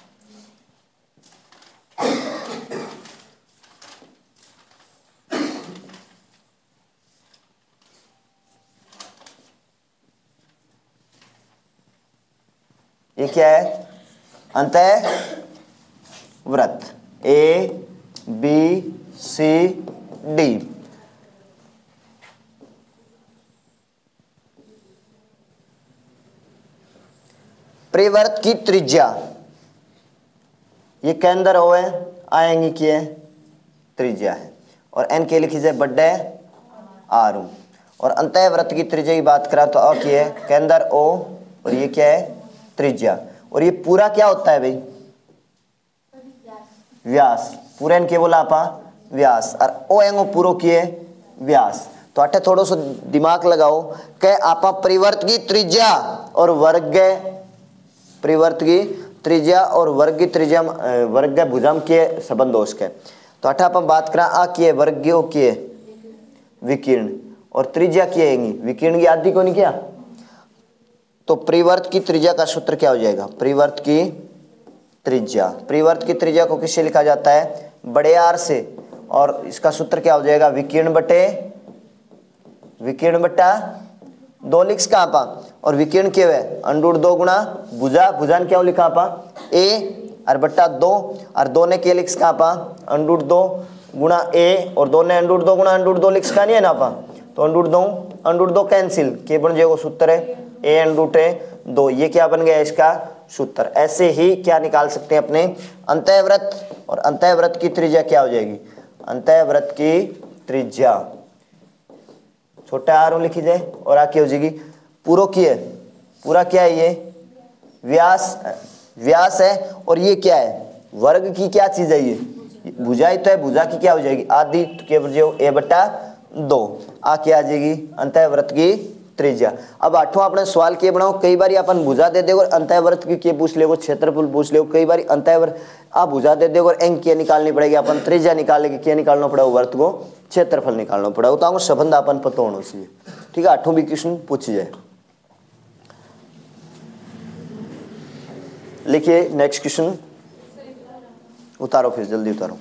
ये क्या है? अंतःव्रत। A B C D. परिवर्त की त्रिज्या ये के अंदर हो है आएंगी की है त्रिज्या है, और एन के लिखी जाए बड्डे आर। और अंतःव्रत की त्रिज्या की बात करा तो की है के अंदर ओ, और ये क्या है? त्रिज्या। और ये पूरा क्या होता है भाई? व्यास। पूरा एन के बोला आपा व्यास, और ओ एंगो पूरो किए व्यास। तो अटे थोड़ो सो दिमाग लगाओ के आपा परिवर्त की त्रिज्या और वर्ग परिवर्त की त्रिज्या और वर्ग की त्रिज्या वर्ग भुजाम के संबंध दोष के। तो अठा अपन बात करा आ किए वर्ग किए विकीर्ण, और त्रिज्या किए विकीर्ण की आदि को नहीं किया। तो परिवर्त की त्रिज्या का सूत्र क्या हो जाएगा? परिवर्त की त्रिज्या, परिवर्त की त्रिज्या को किससे लिखा जाता है? बड़े आर से, और इसका सूत्र क्या हो जाएगा? विकीर्ण बट्टा 2 लिख का आपा, और विकीर्ण क्या है? √2 गुणा भुजा, भुजान क्या लिखा आपा? ए और बट्टा 2, और 2 ने क्या लिख का आपा? √2 गुणा ए, और 2 ने √2 गुणा √2 लिख का नहीं है ना आपा? तो √2 कैंसिल के बन जाएगा सूत्र है a√2। ये क्या बन गया इसका सूत्र। ऐसे ही क्या निकाल सकते हैं अपने अंतःव्रत, और अंतःव्रत की त्रिज्या क्या हो जाएगी? अंतःव्रत की त्रिज्या छोटा आर लिखी जाए, और आके हो जाएगी पूरा क्या है? पूरा क्या है? ये व्यास है, और ये क्या है? वर्ग की क्या चीज है? ये भुजा ही तो है, भुजा की क्या हो जाएगी? आदि, तो क्या बचेगा? a/2 आके आ जाएगी अंतःव्रत की त्रिज्या। अब आठवां अपने सवाल के बनाओ, कई बार अपन भुजा दे देगो अंतःव्रत की के पूछ लेगो, क्षेत्रफल पूछ लेगो, कई बार अंतःव्रत आप भुजा दे दोगे और एंग क्या निकालनी पड़ेगी, अपन त्रिज्या निकालने की क्या निकालना पड़ेगा, वर्त को क्षेत्रफल निकालना पड़ेगा। तो आपको संबंध अपन पता होना चाहिए, ठीक है। 8वां भी क्वेश्चन पूछी जाए। लिखिए नेक्स्ट क्वेश्चन, उतारो फिर जल्दी उतारो।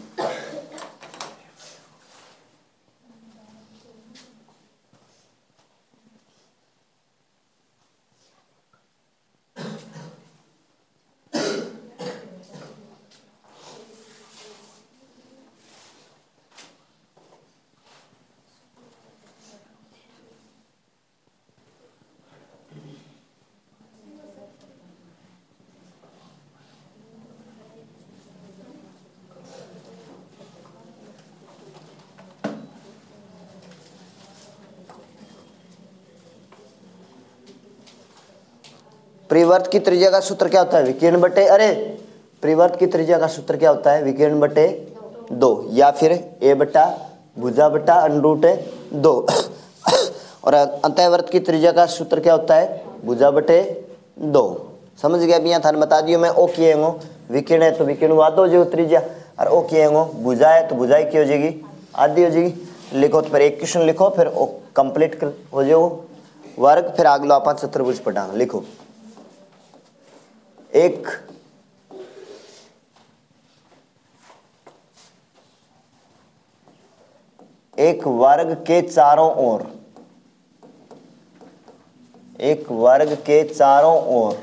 परिवर्त की त्रिज्या का सूत्र क्या होता है, विकिरण बटे, अरे परिवर्त की त्रिज्या का सूत्र क्या होता है, विकिरण बटे 2, या फिर a बटा भुजा बटा अंडरूट 2। और अंतःवर्त की त्रिज्या का सूत्र क्या होता है, भुजा बटे 2। समझ गया। अभी यहाँ थाने बता दियो मैं, ओ किए हो विकिरण है तो विकिरण आधा हो जाएगा त्रिज्या, और ओ किए हो भुजा है तो भुजाई की हो जाएगी, आधी हो जाएगी। लिखो तो फिर एक क्वेश्चन लिखो, फिर ओ कंप्लीट हो जाओ वर्ग, फिर अगला अपन चतुर्भुज पढ़ाना। लिखो एक वर्ग के चारों ओर, एक वर्ग के चारों ओर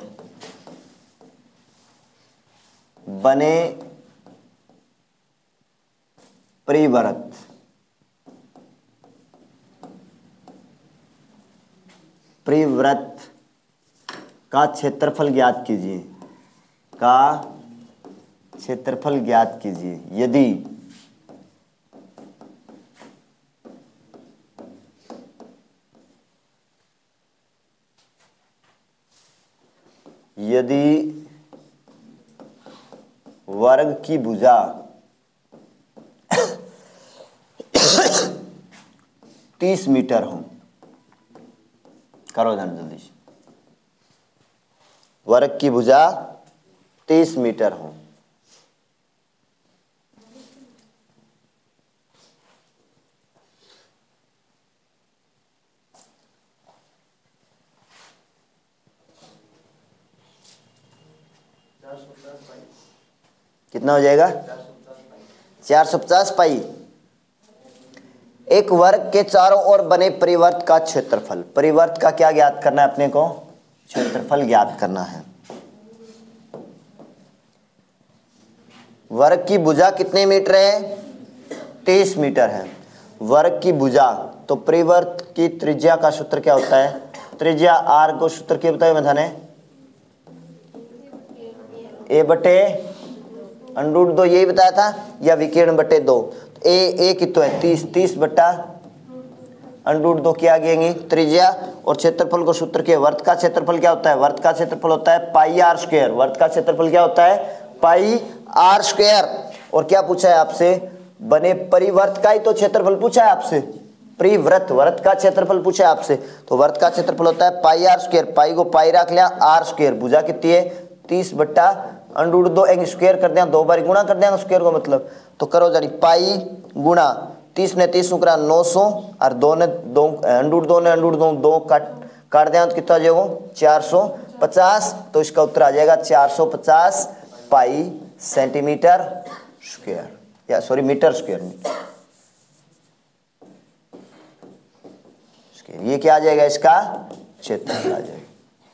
बने परिवर्त का क्षेत्रफल ज्ञात कीजिए, का क्षेत्रफल ज्ञात कीजिए। यदि वर्ग की भुजा 30 मीटर हो, करो ध्यान जल्दी से, वर्ग की भुजा 30 मीटर हो, कितना हो जाएगा 450 पाई। एक वर्ग के चारों ओर बने परिवर्त का क्षेत्रफल, परिवर्त का क्या ज्ञात करना है अपने को, क्षेत्रफल ज्ञात करना है। वर्ग की भुजा कितने मीटर है, 30 मीटर है। वर्ग की भुजा, तो परिवर्त की त्रिज्या का सूत्र क्या होता है, त्रिज्या आर को सूत्र क्या बताया मैंने, ए बटे अंडरूट 2 यही बताया था, या विकिरण बटे 2। ए कितना है 30 बटा अंडरूट 2 क्या आगे त्रिज्या, और क्षेत्रफल को सूत्र के, वर्त का क्षेत्रफल क्या होता है, वर्त का क्षेत्रफल होता है पाई आर स्क्वायर, वर्त का क्षेत्रफल क्या होता है पाई आर स्क्वायर। और क्या पूछा है आपसे, बने परिवर्त का ही तो क्षेत्रफल पूछा है आपसे, परिवृत वर्त का क्षेत्रफल पूछा है आपसे, तो वर्त का क्षेत्रफल होता है पाई आर स्क्वायर, पाई को पाई रख लिया, आर स्क्वायर, भुजा कितनी है 30 बट्टा अंडरूट 2, एक स्क्वायर कर दिया, 2 बार गुणा कर दिया स्क्वायर को, मतलब तो करो जानी पाई गुणा 30 ने 30 उकरा 900, और 2 ने 2 अंडरूट 2 ने अंडरूट 2 काट दिया तो कितना आ जाएगा 450। तो इसका उत्तर आ जाएगा 450 पाई सेंटीमीटर स्क्वायर, या सॉरी मीटर स्क्वायर। ये क्या आ जाएगा, इसका क्षेत्रफल आ जाएगा।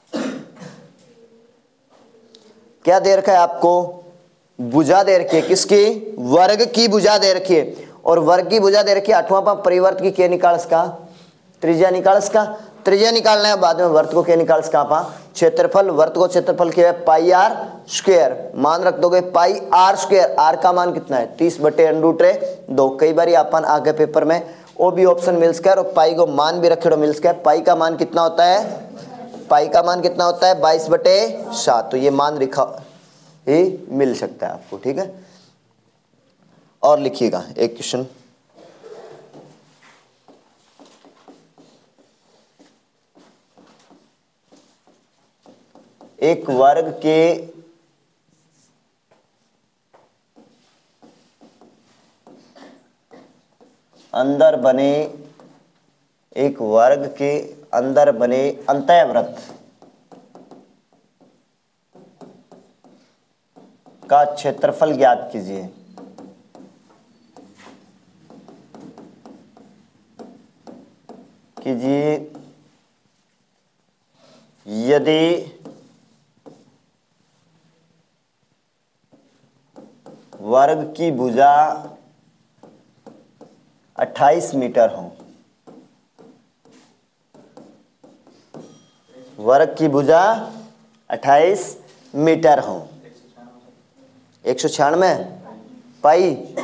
क्या दे रखा है आपको, भुजा दे रखी है, किसकी, वर्ग की भुजा दे रखी है, और वर्ग की भुजा दे रखी है। 8वां पा परिवर्त की क्या निकाल इसका, त्रिज्या निकाल इसका, त्रिज्या निकालना है, बाद में वर्त को क्या निकाल इसका पा क्षेत्रफल, वर्त को क्षेत्रफल क्या है पाई आर स्क्वायर, मान रख दोगे पाई आर स्क्वायर, आर का मान कितना है 30 बटे अंडरूट 2। कई बार अपन आगे पेपर में वो भी ऑप्शन मिल स्क्वायर और पाई को मान भी रखे मिल स्क्वायर। पाई का मान कितना होता है, पाई का मान कितना होता है 22 बटे 7, तो ये मान लिखा ही मिल सकता है आपको, ठीक है। और लिखिएगा एक क्वेश्चन, एक वर्ग के अंदर बने एक वर्ग के अंदर बने अंतःवृत्त का क्षेत्रफल ज्ञात कीजिए। यदि वर्ग की भुजा 28 मीटर हो, वर्ग की भुजा 28 मीटर हो, 196 पाई।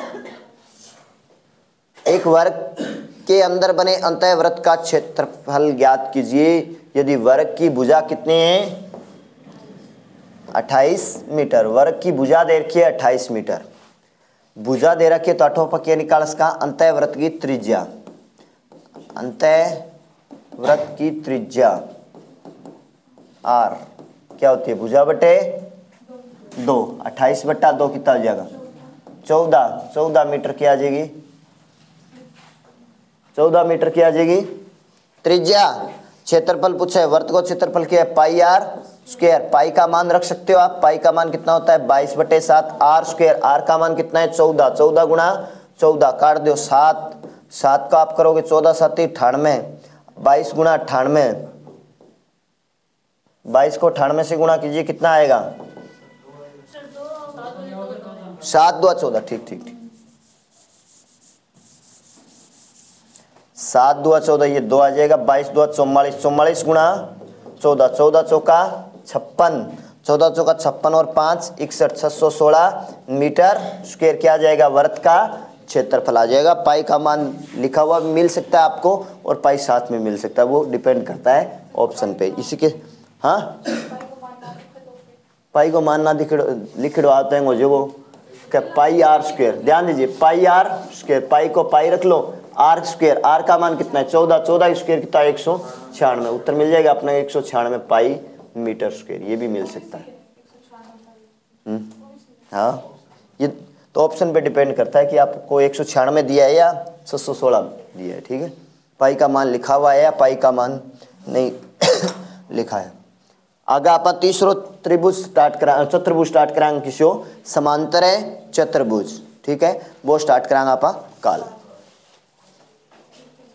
एक वर्ग के अंदर बने अंतःवृत्त का क्षेत्रफल ज्ञात कीजिए यदि वर्ग की भुजा कितनी है 28 मीटर। वर्ग की भुजा दे रखी है 28 मीटर, भुजा दे रखी है तो आठों पक्के निकाल इसका अंतःवृत्त की त्रिज्या, अंतःवृत्त की त्रिज्या आर क्या होती है भुजा बटे 2, 28 बटा 2 कितना हो जाएगा 14 मीटर की आ जाएगी, 14 मीटर की आ जाएगी त्रिज्या। क्षेत्रफल पूछा है, वर्त को क्षेत्रफल क्या है पाई आर स्क्वायर। पाई का मान रख सकते हो आप, पाई का मान कितना होता है 22/7 आर स्क्वायर। आर का मान कितना है 14, 14 गुणा 14 काट दो 7, 7 का आप करोगे 14 7 98, 22 गुणा 98, 22 को 98 से गुणा कीजिए कितना आएगा 7 2 14, ठीक ठीक ठीक 7 2 14 ये 2 आ जाएगा, 22 2 44, 44 गुणा 14, 14 चौका 56, 14 चौका 56 और 5 61, 616 मीटर स्क्वायर क्या आ जाएगा वर्ग का क्षेत्रफल आ जाएगा। पाई का मान लिखा हुआ मिल सकता है आपको और पाई साथ में मिल सकता है, वो डिपेंड करता है ऑप्शन पे। इसी के हाँ पाई को मान ना लिखिड़ो आते हैं जो वो क्या पाई आर स्क्वायर, ध्यान दीजिए पाई आर स्क्वायर, पाई को पाई रख लो, आर स्क्वायर, आर का मान कितना है 14, 14 स्क्वायर कितना 196, उत्तर मिल जाएगा अपना 196 पाई मीटर स्क्वायर, ये भी मिल सकता है। हाँ ये तो ऑप्शन पे डिपेंड करता है कि आपको 196 दिया है या 616 दिया है, ठीक है। पाई का मान लिखा हुआ है या पाई का मान नहीं लिखा है। आगे आप तीसरो त्रिभुज स्टार्ट करा, चतुर्भुज स्टार्ट कराएंगे किसी समांतर है चतुर्भुज, ठीक है वो स्टार्ट कराएंगे आप काल।